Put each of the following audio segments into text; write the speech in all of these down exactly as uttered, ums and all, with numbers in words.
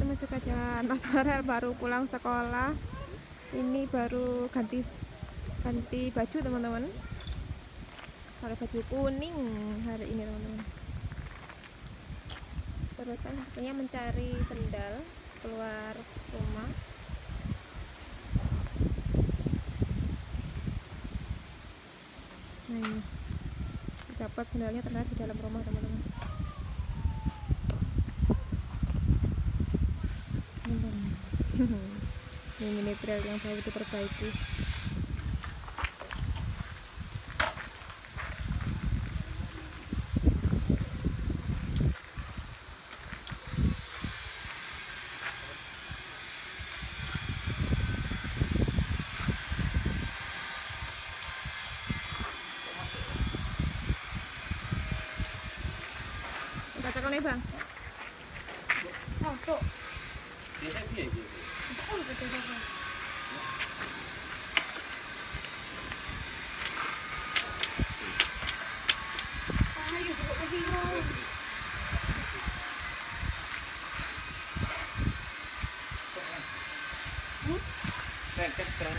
masuk aja. Mas Farel baru pulang sekolah. Ini baru ganti ganti baju teman-teman. Pakai baju kuning hari ini teman-teman. Terusan katanya mencari sendal keluar rumah. Nah ini dapat sendalnya ternyata di dalam rumah teman-teman. Ini mini trail yang saya diperbaiki. Cocok nih bang. Oh tuh. Biasa biasa. Oh betul betul. Ayo coba pergi dong. Hmm? Keren keren.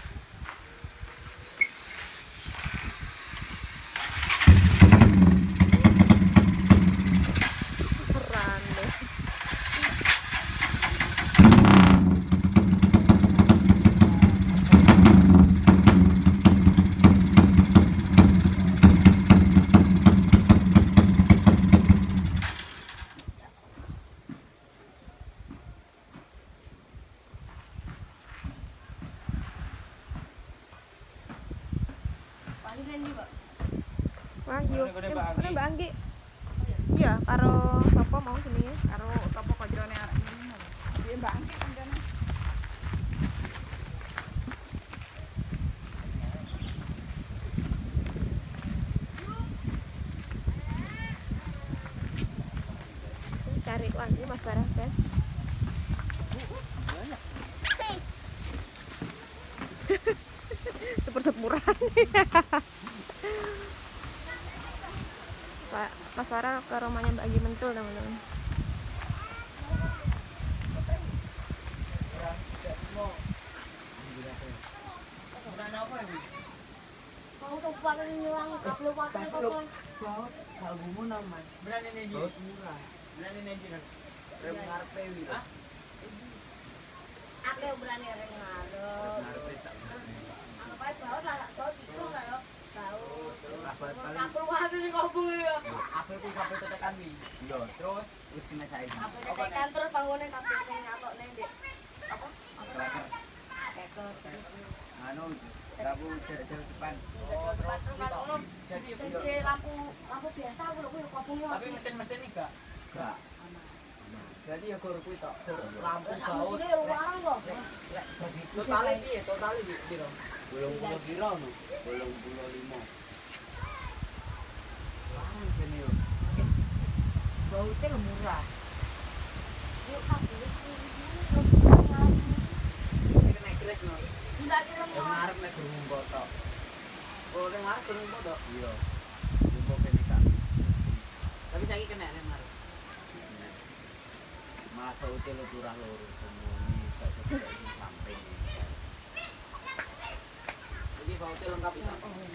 Wah, yuk. Ini Mbak Anggi. Iya, karo sapa mau sini ya? Karo topo kojrone arek ini. Piye Mbak Anggi kancane? Cari lagi Mas Barah, guys. Sepur-sepuran. Pak Mas Farah ke rumahnya Mbak Anggi Mentul teman-teman. Mau tumpang nyulang kabel water kok. Baut kalbumu nang Mas. Berani nih. Baut murah. Berani nih kan. Rem ngarepe wi. Hah? Aku berani reng ngarep. Ngarepe tak. Anggap ae baut lah, baut itu enggak yo. Baut. Baut paling. Kabel water sing ngobong ya. Apa itu kabel tetekan wi? Iya. Terus wis kena saiki. Kabel tekan terus bangunan kabel sing nyatokne ndek. Apa? Tracker. Teker. Anu lampu jarak-jarak depan. Oh, terus Rumah ngono. jadi Jadi lampu lampu biasa aku lho kuwi kabelnya. tapi mesin-mesin iki gak. Enggak. Jadi ya gor kuwi tok. Lampu Terus baut. ambune luaran kok. Lek bagi totale piye? Totale piro? Bolong puluh kilo no. Bolong puluh lima. Larang jane yo. Bautnya lho murah. Yuk kabel iki. Iki kena kres no. Enggak kira Yang ngarep nek durung kotok. Oh, ning arep durung kok. Iya. Lumpuh kene tak. Tapi saiki kena ning arep. Malah bautnya lo turah loro semuanya tak sedek sing samping. Iki bautnya lengkap bisa.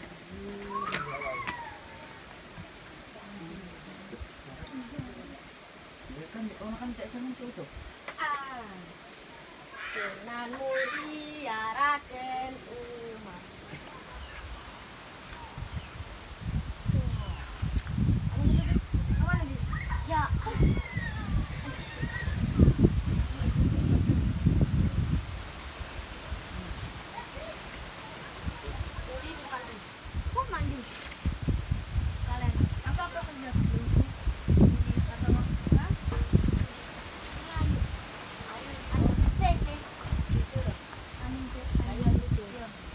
Ya kan ono kan cek seneng soto. Ah. Sunan Muria Raden Umar. Ya. Jadi mandi. Kok mandi? Kalian, aku apa kerja? Atau hah? Ayo. Ayo. Sik, sik. Gitu loh. Amin, sik. Ayo, gitu.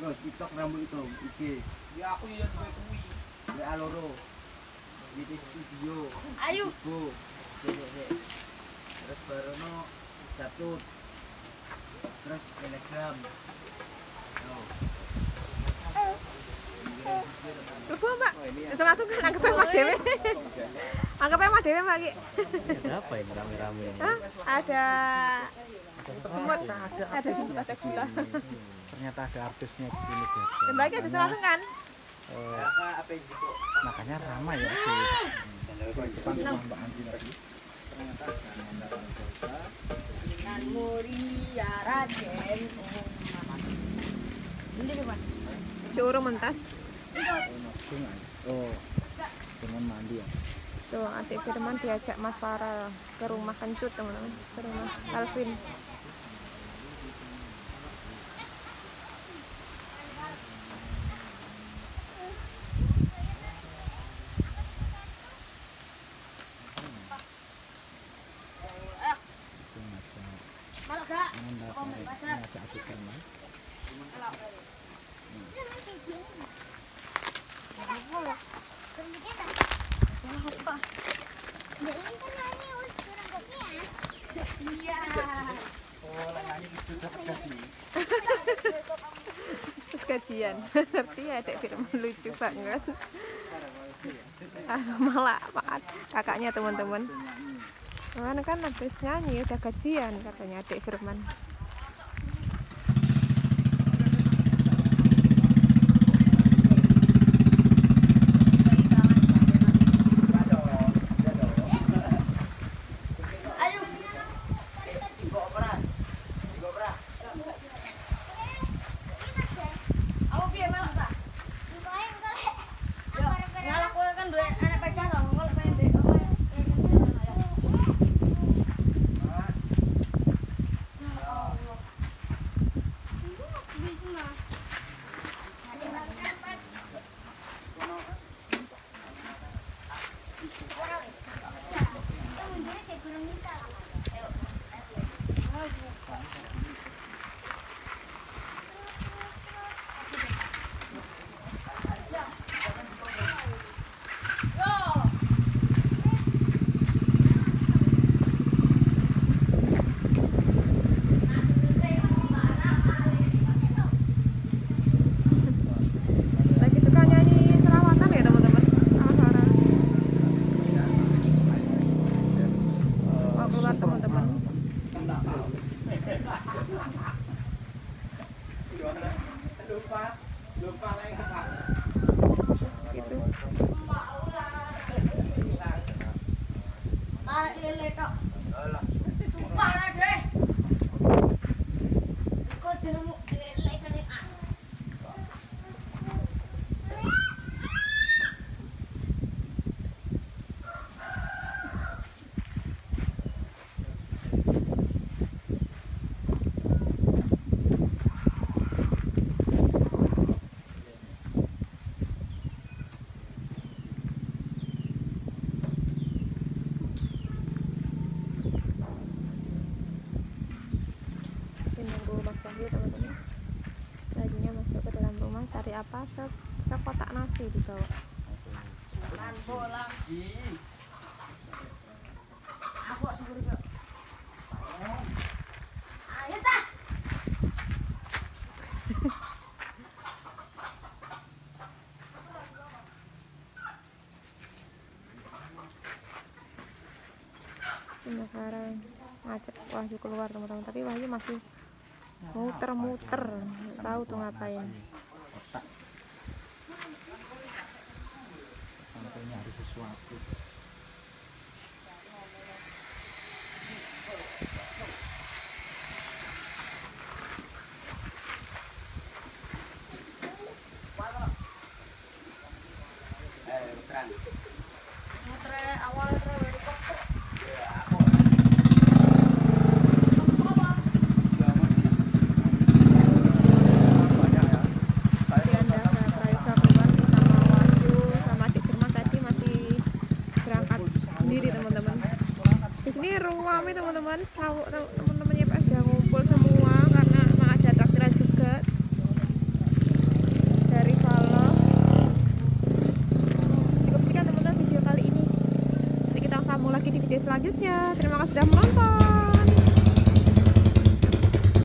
Terus TikTok rambut itu iki. Ya aku yang gue kuwi. W A loro. Di studio. Ayo. Bu. Terus barono Gatut. Terus Telegram. Oh. Coba Mbak, langsung langsung kan anggapnya Mbak Dewi. Anggapnya Mbak Dewi Mbak Ki. Ada apa ini rame-rame ini? Hah? Ada semut, ada semut, ada gula. Ternyata ada artisnya di sini guys. Dan Mbak Ki ada langsung kan? Eh, Apa apa yang gitu? makanya ramai ya di depan rumah Mbak Andi lagi. Nan Muria Raden. Ini bukan. Curung mentas. Sungai. Oh, dengan mandi ya. Tuh, adik Firman diajak Mas Farel ke rumah Kencut teman-teman, ke rumah Alvin. Malah gak. Ngajak adik Firman. Terus gajian, ngerti ya adik Firman, lucu banget. Ah, malah Pak, kakaknya teman-teman. Kan kan habis nyanyi udah gajian katanya adik Firman. Ayo. Aku piye malah tak? Ngalah kowe kan duwe anak pacar to, golek pengen ndek apa ya? Lagi suka nyanyi selawatan ya teman-teman, sama Farel. Mau keluar teman-teman. Lupa, lupa lagi Pak. Gitu. Tarik lele tok. Sumpah ora deh. Kok jenengmu lele sene ah. Masih nunggu Mas Wahyu teman-teman. Laginya masuk ke dalam rumah cari apa? Se sekotak nasi dibawa. Makan bola. Ih, Aku kok subur kok. Ayo ta. Ini Mas Farel ngajak Wahyu keluar teman-teman, tapi Wahyu masih muter-muter, nggak tahu tuh ngapain. Otak. Sampai nyari sesuatu. eh beneran. Mutre awalnya tre helikopter. Tadi Anda sama Raisa keluar sama Wahyu sama adik Firman tadi masih berangkat sendiri teman-teman. Di sini ramai teman-teman, cowok teman-temannya Pak udah ngumpul semua karena emang ada traktiran juga. lagi di video selanjutnya. Terima kasih sudah menonton.